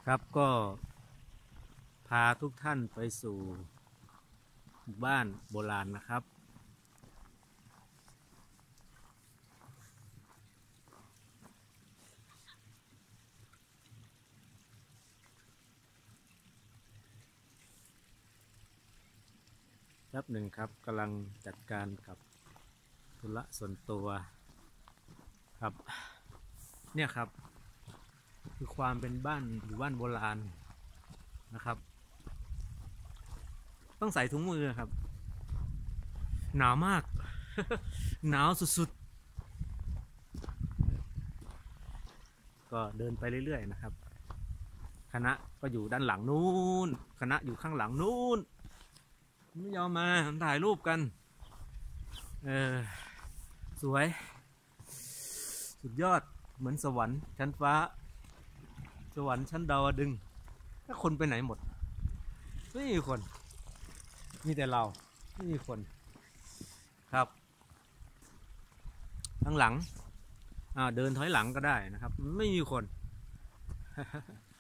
ครับก็พาทุกท่านไปสู่บ้านโบราณนะครับแป๊บหนึ่งครับกำลังจัดการกับธุระส่วนตัวครับเนี่ยครับคือความเป็นบ้านหรือบ้านโบราณนะครับต้องใส่ถุงมือครับหนาวมาก หนาวสุดๆก็เดินไปเรื่อยๆนะครับคณะก็อยู่ด้านหลังนู้นคณะอยู่ข้างหลังนู้นไม่ยอมมาถ่ายรูปกันสวยสุดยอดเหมือนสวรรค์ชั้นฟ้าสวรรค์ชั้นดาวดึงถ้าคนไปไหนหมดไม่มีคนมีแต่เราไม่มีคนครับข้างหลังเดินถอยหลังก็ได้นะครับไม่มีคน